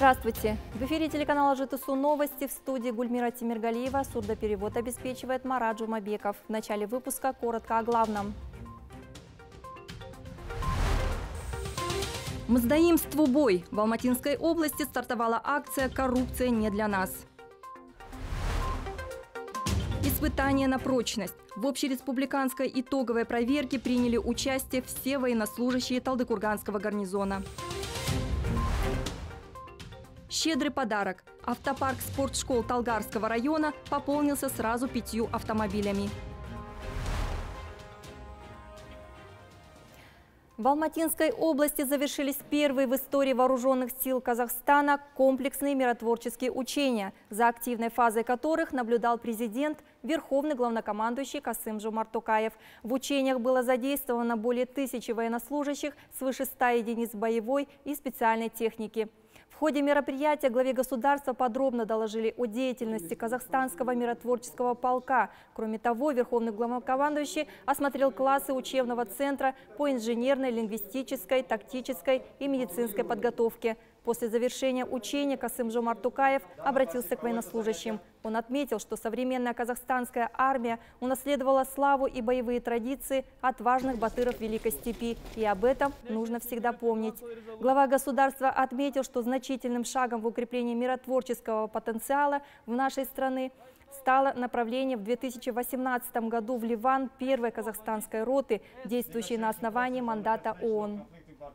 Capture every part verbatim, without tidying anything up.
Здравствуйте! В эфире телеканала ЖТСУ новости, в студии Гульмира Тимиргалиева. Сурдоперевод обеспечивает Марат Жумабеков. В начале выпуска коротко о главном. Мздоимству бой! В Алматинской области стартовала акция «Коррупция не для нас». Испытание на прочность. В общереспубликанской итоговой проверке приняли участие все военнослужащие Талдыкурганского гарнизона. Щедрый подарок. Автопарк спортшкол Талгарского района пополнился сразу пятью автомобилями. В Алматинской области завершились первые в истории вооруженных сил Казахстана комплексные миротворческие учения, за активной фазой которых наблюдал президент, верховный главнокомандующий Касым-Жомарт Токаев. В учениях было задействовано более тысячи военнослужащих, свыше ста единиц боевой и специальной техники. В ходе мероприятия главе государства подробно доложили о деятельности Казахстанского миротворческого полка. Кроме того, верховный главнокомандующий осмотрел классы учебного центра по инженерной, лингвистической, тактической и медицинской подготовке. После завершения учения Касым-Жомарт Токаев обратился к военнослужащим. Он отметил, что современная казахстанская армия унаследовала славу и боевые традиции отважных батыров Великой Степи, и об этом нужно всегда помнить. Глава государства отметил, что значительным шагом в укреплении миротворческого потенциала в нашей стране стало направление в две тысячи восемнадцатом году в Ливан первой казахстанской роты, действующей на основании мандата ООН.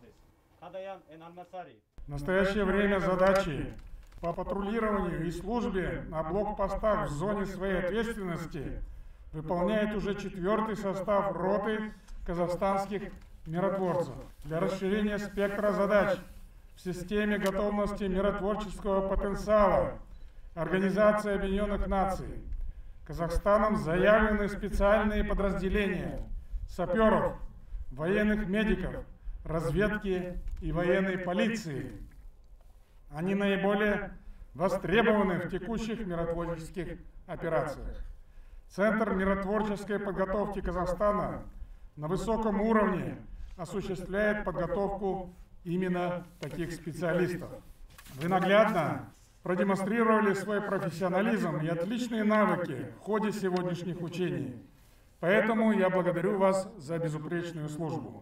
В настоящее время задачи по патрулированию и службе на блокпостах в зоне своей ответственности выполняет уже четвертый состав роты казахстанских миротворцев. Для расширения спектра задач в системе готовности миротворческого потенциала Организации Объединенных Наций Казахстаном заявлены специальные подразделения саперов, военных медиков, разведки и военной полиции. Они наиболее востребованы в текущих миротворческих операциях. Центр миротворческой подготовки Казахстана на высоком уровне осуществляет подготовку именно таких специалистов. Вы наглядно продемонстрировали свой профессионализм и отличные навыки в ходе сегодняшних учений. Поэтому я благодарю вас за безупречную службу.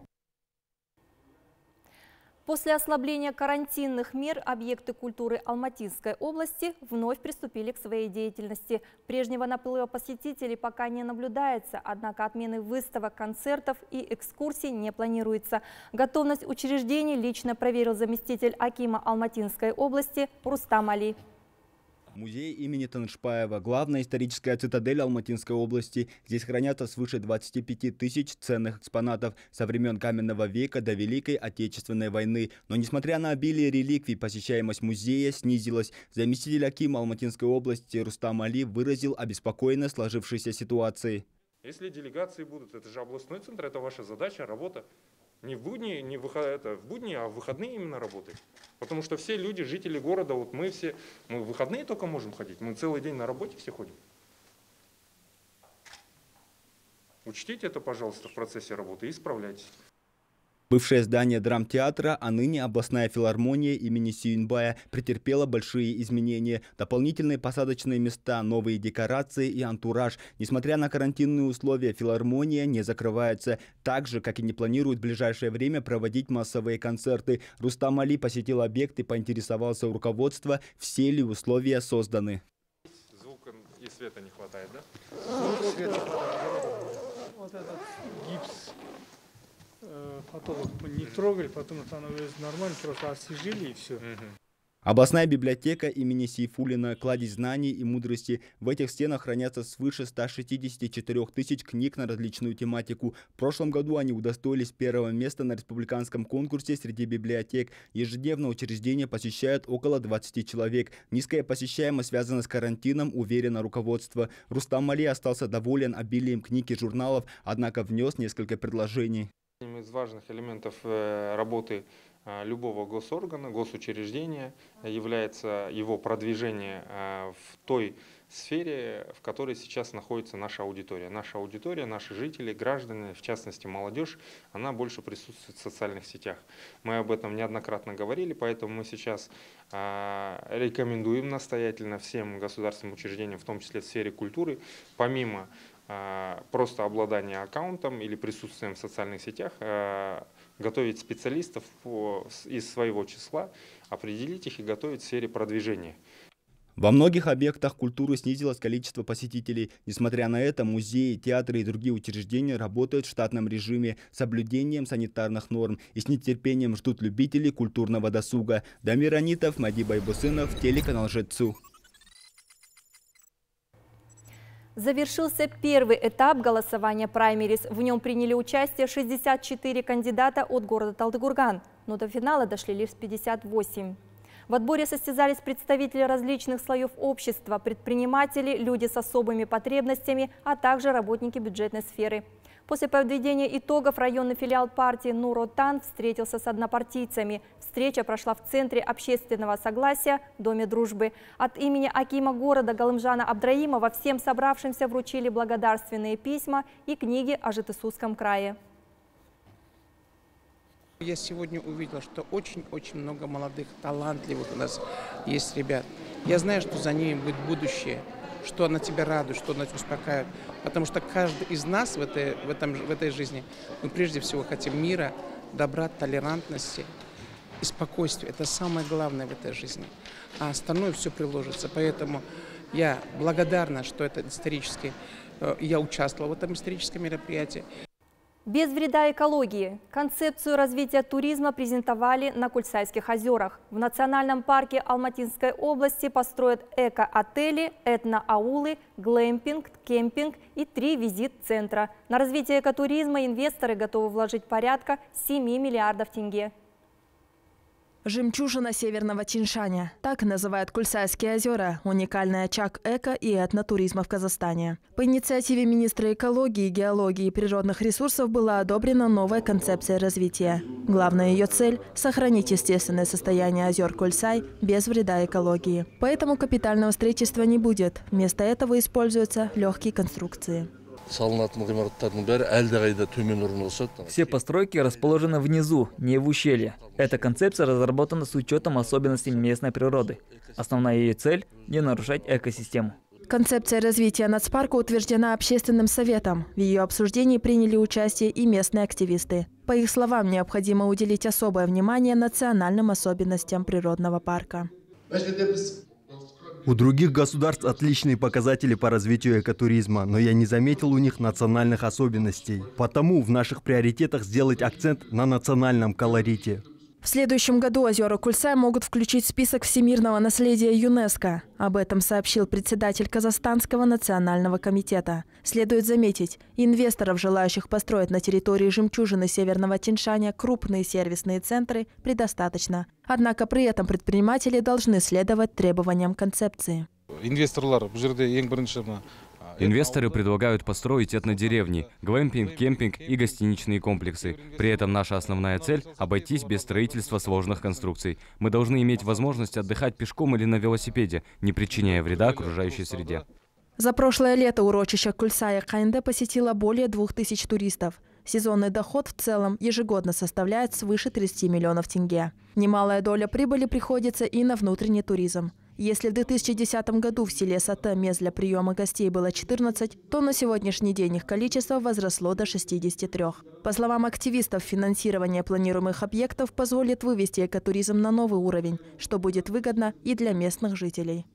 После ослабления карантинных мер объекты культуры Алматинской области вновь приступили к своей деятельности. Прежнего наплыва посетителей пока не наблюдается, однако отмены выставок, концертов и экскурсий не планируется. Готовность учреждений лично проверил заместитель акима Алматинской области Рустам Али. Музей имени Танышпаева – главная историческая цитадель Алматинской области. Здесь хранятся свыше двадцати пяти тысяч ценных экспонатов со времен каменного века до Великой Отечественной войны. Но несмотря на обилие реликвий, посещаемость музея снизилась. Заместитель акима Алматинской области Рустам Али выразил обеспокоенность сложившейся ситуацией. Если делегации будут, это же областной центр, это ваша задача, работа. Не в будни, не в, выход... это в будни, а в выходные именно работать. Потому что все люди, жители города, вот мы все, мы в выходные только можем ходить. Мы целый день на работе все ходим. Учтите это, пожалуйста, в процессе работы и исправляйтесь. Бывшее здание драмтеатра, а ныне областная филармония имени Сюинбая претерпела большие изменения. Дополнительные посадочные места, новые декорации и антураж. Несмотря на карантинные условия, филармония не закрывается. Так же, как и не планирует в ближайшее время проводить массовые концерты. Рустам Али посетил объект и поинтересовался у руководства, все ли условия созданы. Звука и света не хватает, да? Вот этот гипс. Потом не трогали, потом это оно нормально, просто освежили и все. Областная библиотека имени Сейфуллина – кладезь знаний и мудрости. В этих стенах хранятся свыше ста шестидесяти четырёх тысяч книг на различную тематику. В прошлом году они удостоились первого места на республиканском конкурсе среди библиотек. Ежедневно учреждение посещают около двадцати человек. Низкая посещаемость связана с карантином, уверено руководство. Рустам Али остался доволен обилием книг и журналов, однако внес несколько предложений. Одним из важных элементов работы любого госоргана, госучреждения является его продвижение в той сфере, в которой сейчас находится наша аудитория. Наша аудитория, наши жители, граждане, в частности молодежь, она больше присутствует в социальных сетях. Мы об этом неоднократно говорили, поэтому мы сейчас рекомендуем настоятельно всем государственным учреждениям, в том числе в сфере культуры, помимо просто обладания аккаунтом или присутствием в социальных сетях, готовить специалистов из своего числа, определить их и готовить в сфере продвижения. Во многих объектах культуры снизилось количество посетителей. Несмотря на это, музеи, театры и другие учреждения работают в штатном режиме с соблюдением санитарных норм и с нетерпением ждут любителей культурного досуга. Дамир Анитов, Мади Байбусынов, телеканал Жетсу. Завершился первый этап голосования праймерис. В нем приняли участие шестьдесят четыре кандидата от города Талдыкурган, но до финала дошли лишь пятьдесят восемь. В отборе состязались представители различных слоев общества, предприниматели, люди с особыми потребностями, а также работники бюджетной сферы. После подведения итогов районный филиал партии Нур-Отан встретился с однопартийцами. Встреча прошла в Центре общественного согласия Доме дружбы. От имени акима города Галымжана Абдраимова всем собравшимся вручили благодарственные письма и книги о Жетысусском крае. Я сегодня увидел, что очень-очень много молодых, талантливых у нас есть ребят. Я знаю, что за ними будет будущее, что она тебя радует, что она тебя успокаивает. Потому что каждый из нас в этой, в этом, в этой жизни, мы прежде всего хотим мира, добра, толерантности и спокойствия. Это самое главное в этой жизни. А остальное все приложится. Поэтому я благодарна, что это исторический, я участвовала в этом историческом мероприятии. Без вреда экологии. Концепцию развития туризма презентовали на Кульсайских озерах. В национальном парке Алматинской области построят эко-отели, этно-аулы, глэмпинг, кемпинг и три визит-центра. На развитие экотуризма инвесторы готовы вложить порядка семи миллиардов тенге. Жемчужина Северного Тянь-Шаня. Так называют Кульсайские озера, уникальный очаг эко- и этнотуризма в Казахстане. По инициативе министра экологии, геологии и природных ресурсов была одобрена новая концепция развития. Главная ее цель – сохранить естественное состояние озер Кульсай без вреда экологии. Поэтому капитального строительства не будет. Вместо этого используются легкие конструкции. Все постройки расположены внизу, не в ущелье. Эта концепция разработана с учетом особенностей местной природы. Основная ее цель – не нарушать экосистему. Концепция развития нацпарка утверждена общественным советом. В ее обсуждении приняли участие и местные активисты. По их словам, необходимо уделить особое внимание национальным особенностям природного парка. У других государств отличные показатели по развитию экотуризма, но я не заметил у них национальных особенностей. Потому в наших приоритетах сделать акцент на национальном колорите. В следующем году озера Кульсай могут включить в список всемирного наследия ЮНЕСКО. Об этом сообщил председатель Казахстанского национального комитета. Следует заметить, инвесторов, желающих построить на территории жемчужины Северного Тянь-Шаня крупные сервисные центры, предостаточно. Однако при этом предприниматели должны следовать требованиям концепции. Инвесторы предлагают построить этнодеревни, глэмпинг, кемпинг и гостиничные комплексы. При этом наша основная цель – обойтись без строительства сложных конструкций. Мы должны иметь возможность отдыхать пешком или на велосипеде, не причиняя вреда окружающей среде. За прошлое лето урочище Кульсая Кайнде посетило более двух тысяч туристов. Сезонный доход в целом ежегодно составляет свыше тридцати миллионов тенге. Немалая доля прибыли приходится и на внутренний туризм. Если в две тысячи десятом году в селе Сате мест для приема гостей было четырнадцать, то на сегодняшний день их количество возросло до шестидесяти трёх. По словам активистов, финансирование планируемых объектов позволит вывести экотуризм на новый уровень, что будет выгодно и для местных жителей.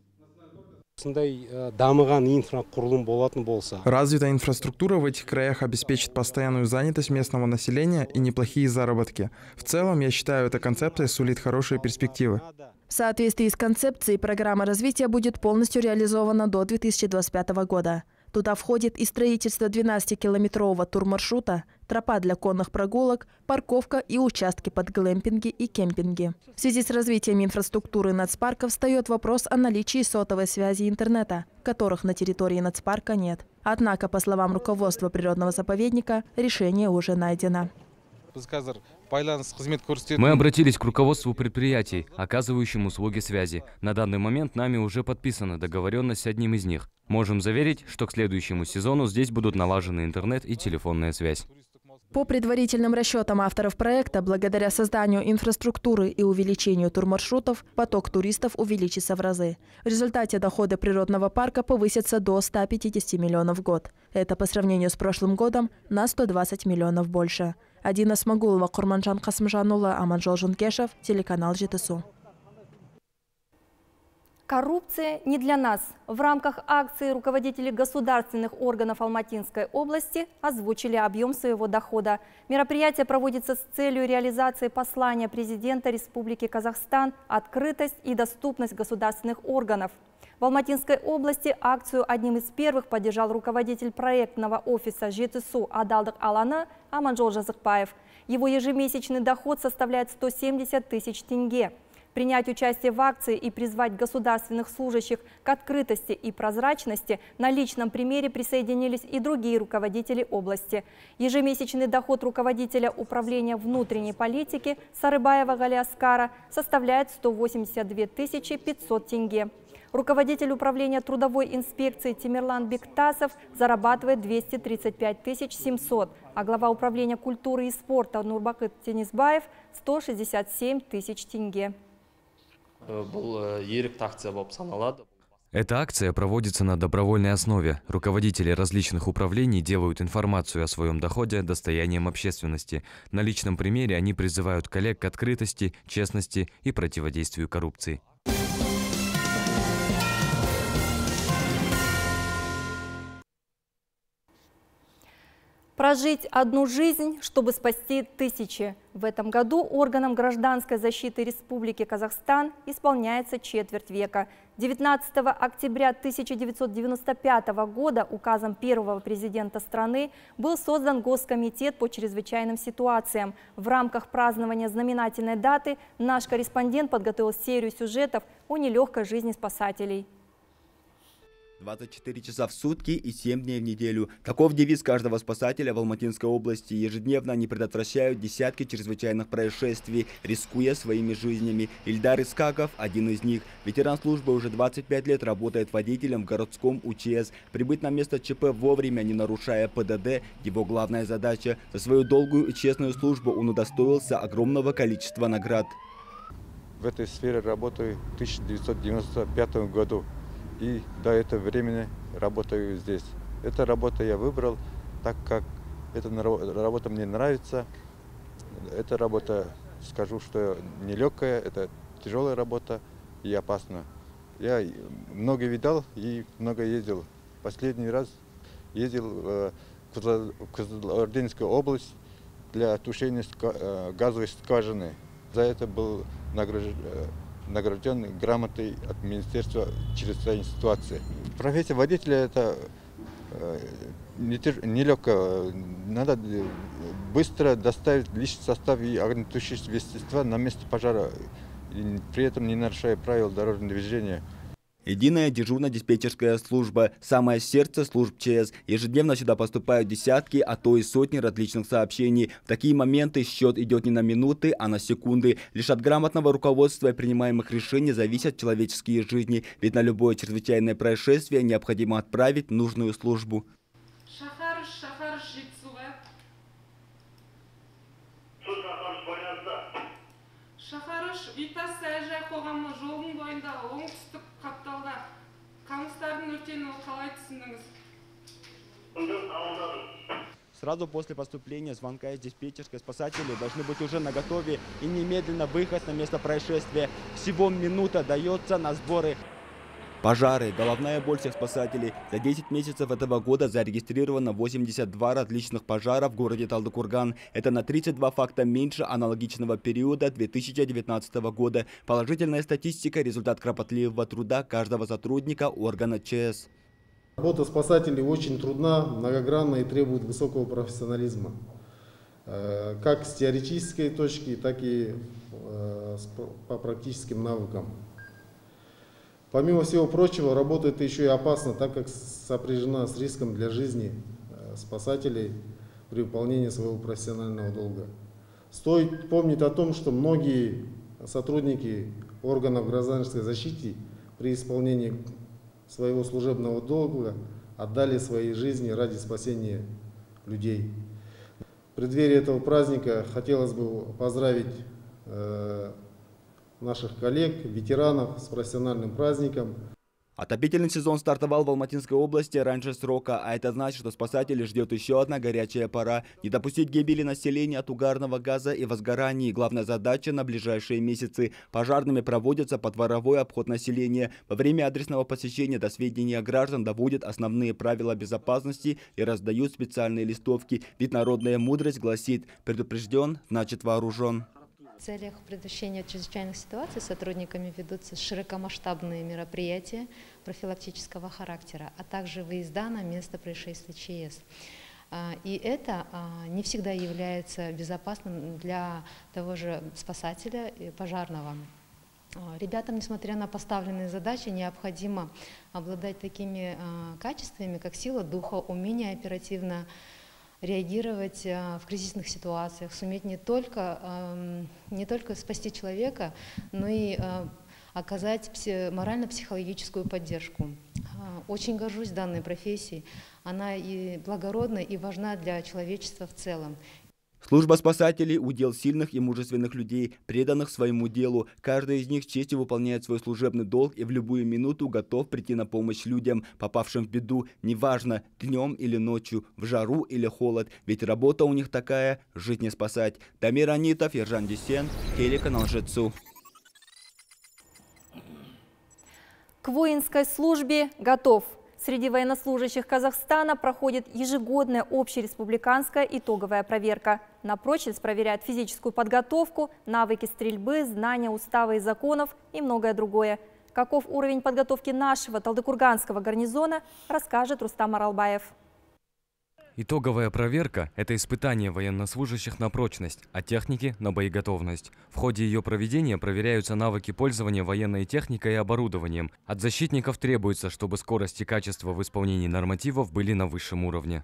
Развитая инфраструктура в этих краях обеспечит постоянную занятость местного населения и неплохие заработки. В целом, я считаю, эта концепция сулит хорошие перспективы. В соответствии с концепцией, программа развития будет полностью реализована до две тысячи двадцать пятого года. Туда входит и строительство двенадцатикилометрового турмаршрута, тропа для конных прогулок, парковка и участки под глэмпинги и кемпинги. В связи с развитием инфраструктуры нацпарка встает вопрос о наличии сотовой связи и интернета, которых на территории нацпарка нет. Однако, по словам руководства природного заповедника, решение уже найдено. Мы обратились к руководству предприятий, оказывающим услуги связи. На данный момент нами уже подписана договоренность с одним из них. Можем заверить, что к следующему сезону здесь будут налажены интернет и телефонная связь. По предварительным расчетам авторов проекта, благодаря созданию инфраструктуры и увеличению турмаршрутов, поток туристов увеличится в разы. В результате доходы природного парка повысятся до ста пятидесяти миллионов в год. Это по сравнению с прошлым годом на сто двадцать миллионов больше. Адина Смагулова, Курманжан Касмжанула, Аманжол Жункешев, телеканал ЖТСУ. Коррупция не для нас. В рамках акции руководители государственных органов Алматинской области озвучили объем своего дохода. Мероприятие проводится с целью реализации послания президента Республики Казахстан «Открытость и доступность государственных органов». В Алматинской области акцию одним из первых поддержал руководитель проектного офиса ЖТСУ «Адалдык Аланы» Аманжол Жазыкбаев. Его ежемесячный доход составляет сто семьдесят тысяч тенге. Принять участие в акции и призвать государственных служащих к открытости и прозрачности на личном примере присоединились и другие руководители области. Ежемесячный доход руководителя управления внутренней политики Сарыбаева Галиаскара составляет сто восемьдесят две тысячи пятьсот тенге. Руководитель управления трудовой инспекции Тимирлан Бектасов зарабатывает двести тридцать пять тысяч семьсот, а глава управления культуры и спорта Нурбакыт Тенисбаев – сто шестьдесят семь тысяч тенге. Эта акция проводится на добровольной основе. Руководители различных управлений делают информацию о своем доходе достоянием общественности. На личном примере они призывают коллег к открытости, честности и противодействию коррупции. Прожить одну жизнь, чтобы спасти тысячи. В этом году органам гражданской защиты Республики Казахстан исполняется четверть века. девятнадцатого октября тысяча девятьсот девяносто пятого года указом первого президента страны был создан Госкомитет по чрезвычайным ситуациям. В рамках празднования знаменательной даты наш корреспондент подготовил серию сюжетов о нелегкой жизни спасателей. двадцать четыре часа в сутки и семь дней в неделю. Таков девиз каждого спасателя в Алматинской области. Ежедневно они предотвращают десятки чрезвычайных происшествий, рискуя своими жизнями. Ильдар Искаков – один из них. Ветеран службы уже двадцать пять лет работает водителем в городском УЧС. Прибыть на место ЧП вовремя, не нарушая ПДД – его главная задача. За свою долгую и честную службу он удостоился огромного количества наград. В этой сфере работаю в тысяча девятьсот девяносто пятом году. И до этого времени работаю здесь. Эту работу я выбрал, так как эта работа мне нравится. Эта работа, скажу, что нелегкая, это тяжелая работа и опасна. Я много видал и много ездил. Последний раз ездил в Кызылординскую область для тушения газовой скважины. За это был награжден. награжден грамотой от Министерства чрезвычайной ситуации. Профессия водителя – это э, нелегко. Надо быстро доставить личный состав и огнетушащие вещества на место пожара, и при этом не нарушая правил дорожного движения. Единая дежурно-диспетчерская служба – самое сердце служб ЧС. Ежедневно сюда поступают десятки, а то и сотни различных сообщений. В такие моменты счет идет не на минуты, а на секунды. Лишь от грамотного руководства и принимаемых решений зависят человеческие жизни. Ведь на любое чрезвычайное происшествие необходимо отправить нужную службу. Сразу после поступления звонка из диспетчерской спасатели должны быть уже наготове и немедленно выехать на место происшествия. Всего минута дается на сборы. Пожары – головная боль всех спасателей. За десять месяцев этого года зарегистрировано восемьдесят два различных пожара в городе Талдыкурган. Это на тридцать два факта меньше аналогичного периода две тысячи девятнадцатого года. Положительная статистика – результат кропотливого труда каждого сотрудника органа ЧС. Работа спасателей очень трудна, многогранна и требует высокого профессионализма. Как с теоретической точки, так и по практическим навыкам. Помимо всего прочего, работа эта еще и опасна, так как сопряжена с риском для жизни спасателей при выполнении своего профессионального долга. Стоит помнить о том, что многие сотрудники органов гражданской защиты при исполнении своего служебного долга отдали свои жизни ради спасения людей. В преддверии этого праздника хотелось бы поздравить э, наших коллег, ветеранов с профессиональным праздником. Отопительный сезон стартовал в Алматинской области раньше срока, а это значит, что спасателей ждет еще одна горячая пора. Не допустить гибели населения от угарного газа и возгораний. Главная задача на ближайшие месяцы. Пожарными проводится подворовой обход населения. Во время адресного посещения до сведения граждан доводят основные правила безопасности и раздают специальные листовки. Ведь народная мудрость гласит: предупрежден, значит вооружен. В целях предотвращения чрезвычайных ситуаций сотрудниками ведутся широкомасштабные мероприятия профилактического характера, а также выезда на место происшествия ЧС. И это не всегда является безопасным для того же спасателя и пожарного. Ребятам, несмотря на поставленные задачи, необходимо обладать такими качествами, как сила духа, умение оперативно реагировать в кризисных ситуациях, суметь не только, не только спасти человека, но и оказать морально-психологическую поддержку. Очень горжусь данной профессией. Она и благородна, и важна для человечества в целом. Служба спасателей – удел сильных и мужественных людей, преданных своему делу. Каждый из них с честью выполняет свой служебный долг и в любую минуту готов прийти на помощь людям, попавшим в беду, неважно, днем или ночью, в жару или холод. Ведь работа у них такая – жить не спасать. Дамир Анитов, Ержан Десен, телеканал ЖЭЦУ. К воинской службе готов. Среди военнослужащих Казахстана проходит ежегодная общереспубликанская итоговая проверка. На прочность проверяют физическую подготовку, навыки стрельбы, знания устава и законов и многое другое. Каков уровень подготовки нашего талдыкурганского гарнизона, расскажет Рустам Аралбаев. Итоговая проверка – это испытание военнослужащих на прочность, а техники – на боеготовность. В ходе ее проведения проверяются навыки пользования военной техникой и оборудованием. От защитников требуется, чтобы скорость и качество в исполнении нормативов были на высшем уровне.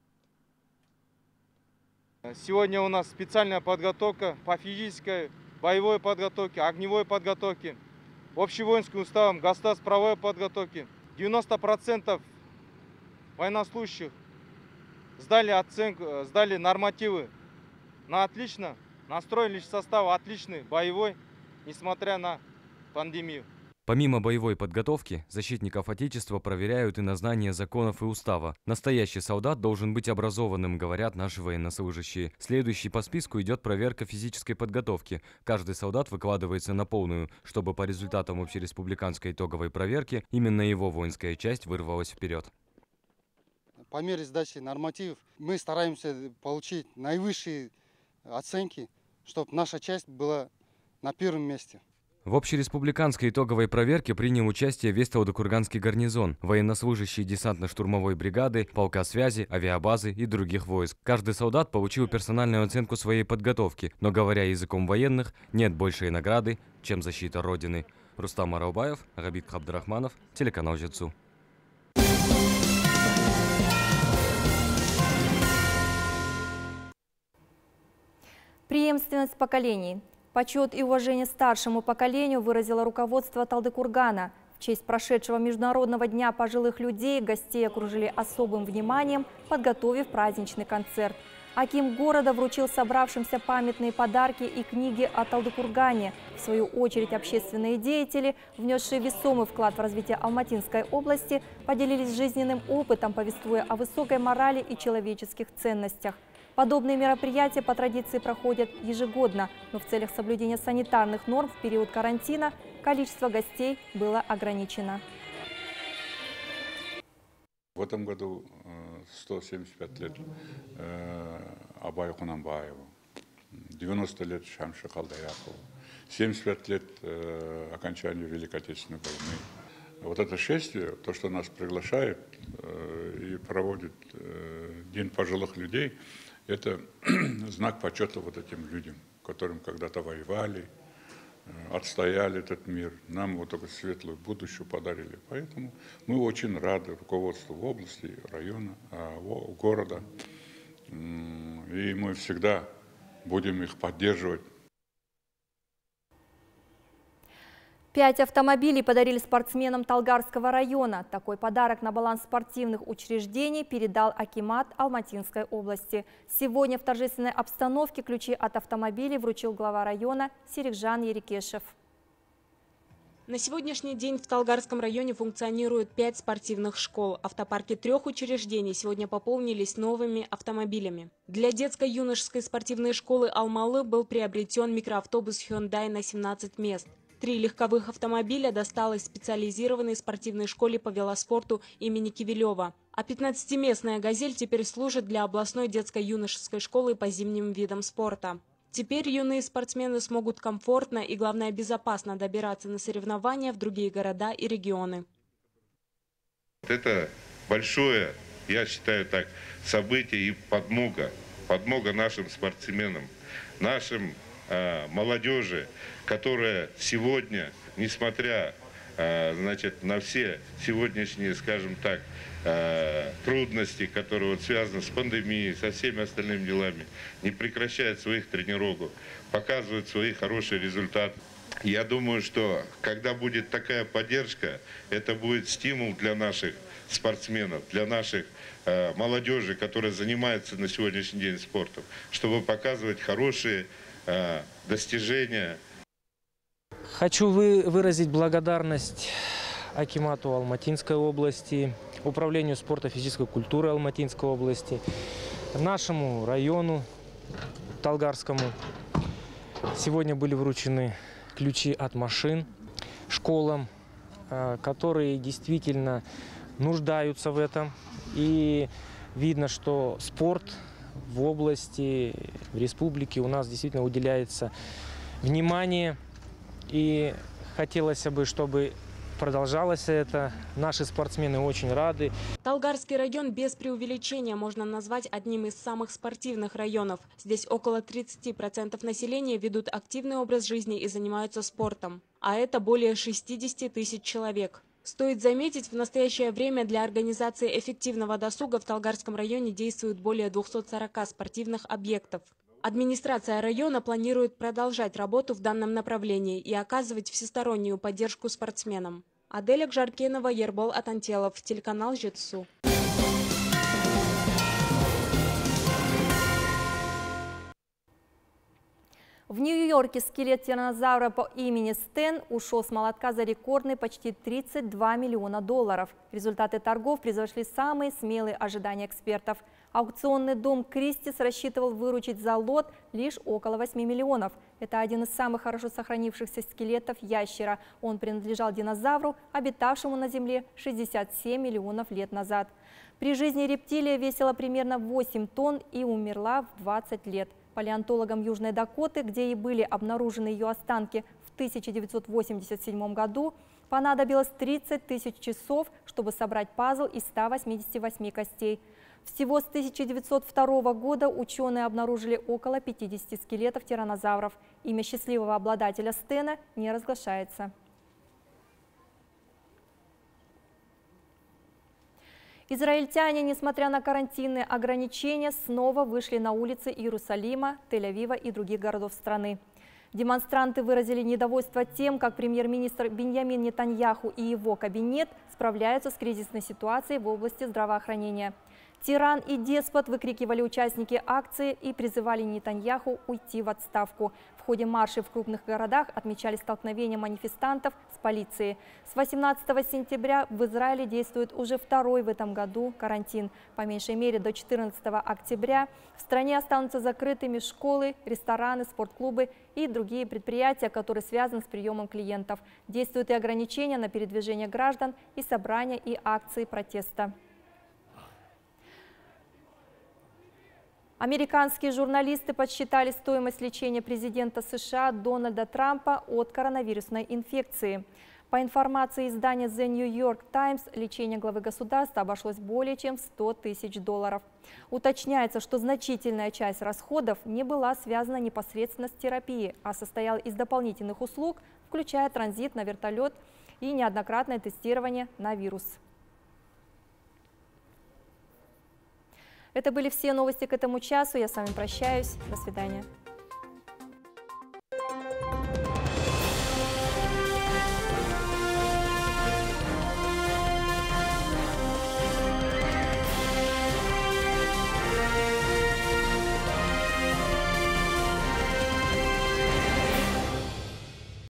Сегодня у нас специальная подготовка по физической, боевой подготовке, огневой подготовке, общевоинским уставам, государственной подготовке. девяносто процентов военнослужащих сдали оценку, сдали нормативы на отлично, настрой личный состав отличный, боевой, несмотря на пандемию. Помимо боевой подготовки, защитников Отечества проверяют и на знание законов и устава. Настоящий солдат должен быть образованным, говорят наши военнослужащие. Следующий по списку идет проверка физической подготовки. Каждый солдат выкладывается на полную, чтобы по результатам общереспубликанской итоговой проверки именно его воинская часть вырвалась вперед. По мере сдачи нормативов мы стараемся получить наивысшие оценки, чтобы наша часть была на первом месте. В общереспубликанской итоговой проверке принял участие весь Талдыкурганский гарнизон, военнослужащие десантно-штурмовой бригады, полка связи, авиабазы и других войск. Каждый солдат получил персональную оценку своей подготовки, но, говоря языком военных, нет большей награды, чем защита Родины. Рустам Аралбаев, Габит Хабдрахманов, телеканал ЖЭЦУ. Преемственность поколений. Почет и уважение старшему поколению выразило руководство Талдыкургана. В честь прошедшего Международного дня пожилых людей гостей окружили особым вниманием, подготовив праздничный концерт. Аким города вручил собравшимся памятные подарки и книги о Талдыкургане. В свою очередь общественные деятели, внесшие весомый вклад в развитие Алматинской области, поделились жизненным опытом, повествуя о высокой морали и человеческих ценностях. Подобные мероприятия по традиции проходят ежегодно, но в целях соблюдения санитарных норм в период карантина количество гостей было ограничено. В этом году сто семьдесят пять лет Абаю Кунанбаеву, девяносто лет Шамши Калдаякову, семьдесят пять лет окончанию Великой Отечественной войны. Вот это шествие, то, что нас приглашает и проводит День пожилых людей, это знак почета вот этим людям, которым когда-то воевали, отстояли этот мир, нам вот такую светлую будущую подарили. Поэтому мы очень рады руководству области, района, города. И мы всегда будем их поддерживать. Пять автомобилей подарили спортсменам Талгарского района. Такой подарок на баланс спортивных учреждений передал акимат Алматинской области. Сегодня в торжественной обстановке ключи от автомобилей вручил глава района Серикжан Ерикешев. На сегодняшний день в Талгарском районе функционируют пять спортивных школ. Автопарки трех учреждений сегодня пополнились новыми автомобилями. Для детско-юношеской спортивной школы Алмалы был приобретен микроавтобус Hyundai на семнадцать мест. Три легковых автомобиля досталось специализированной спортивной школе по велоспорту имени Кивилева. А пятнадцатиместная «Газель» теперь служит для областной детско-юношеской школы по зимним видам спорта. Теперь юные спортсмены смогут комфортно и, главное, безопасно добираться на соревнования в другие города и регионы. Это большое, я считаю так, событие и подмога. Подмога нашим спортсменам, нашим э, молодежи, которая сегодня, несмотря э, значит, на все сегодняшние, скажем так, трудности, которые вот связаны с пандемией, со всеми остальными делами, не прекращает своих тренировок, показывает свои хорошие результаты. Я думаю, что когда будет такая поддержка, это будет стимул для наших спортсменов, для наших э, молодежи, которая занимается на сегодняшний день спортом, чтобы показывать хорошие э, достижения. Хочу вы, выразить благодарность акимату Алматинской области, Управлению спорта и физической культуры Алматинской области, нашему району Талгарскому. Сегодня были вручены ключи от машин школам, которые действительно нуждаются в этом. И видно, что спорт в области, в республике у нас действительно уделяется внимание. И хотелось бы, чтобы продолжалось это. Наши спортсмены очень рады. Талгарский район без преувеличения можно назвать одним из самых спортивных районов. Здесь около тридцати процентов населения ведут активный образ жизни и занимаются спортом. А это более шестидесяти тысяч человек. Стоит заметить, в настоящее время для организации эффективного досуга в Талгарском районе действует более двухсот сорока спортивных объектов. Администрация района планирует продолжать работу в данном направлении и оказывать всестороннюю поддержку спортсменам. Аделя Гжаркенова, Ербол Атантелов, телеканал Жетсу. В Нью-Йорке скелет тираннозавра по имени Стэн ушел с молотка за рекордные почти тридцать два миллиона долларов. Результаты торгов превзошли самые смелые ожидания экспертов. Аукционный дом Кристис рассчитывал выручить за лот лишь около восьми миллионов. Это один из самых хорошо сохранившихся скелетов ящера. Он принадлежал динозавру, обитавшему на Земле шестьдесят семь миллионов лет назад. При жизни рептилия весила примерно восемь тонн и умерла в двадцать лет. Палеонтологам Южной Дакоты, где и были обнаружены ее останки в тысяча девятьсот восемьдесят седьмом году, понадобилось тридцать тысяч часов, чтобы собрать пазл из ста восьмидесяти восьми костей. Всего с тысяча девятьсот второго года ученые обнаружили около пятидесяти скелетов тираннозавров. Имя счастливого обладателя Стэна не разглашается. Израильтяне, несмотря на карантинные ограничения, снова вышли на улицы Иерусалима, Тель-Авива и других городов страны. Демонстранты выразили недовольство тем, как премьер-министр Биньямин Нетаньяху и его кабинет справляются с кризисной ситуацией в области здравоохранения. «Тиран и деспот» выкрикивали участники акции и призывали Нетаньяху уйти в отставку. В ходе маршей в крупных городах отмечали столкновения манифестантов с полицией. С восемнадцатого сентября в Израиле действует уже второй в этом году карантин. По меньшей мере до четырнадцатого октября в стране останутся закрытыми школы, рестораны, спортклубы и другие предприятия, которые связаны с приемом клиентов. Действуют и ограничения на передвижение граждан, и собрания, и акции протеста. Американские журналисты подсчитали стоимость лечения президента США Дональда Трампа от коронавирусной инфекции. По информации издания The New York Times, лечение главы государства обошлось более чем в сто тысяч долларов. Уточняется, что значительная часть расходов не была связана непосредственно с терапией, а состояла из дополнительных услуг, включая транзит на вертолет и неоднократное тестирование на вирус. Это были все новости к этому часу. Я с вами прощаюсь. До свидания.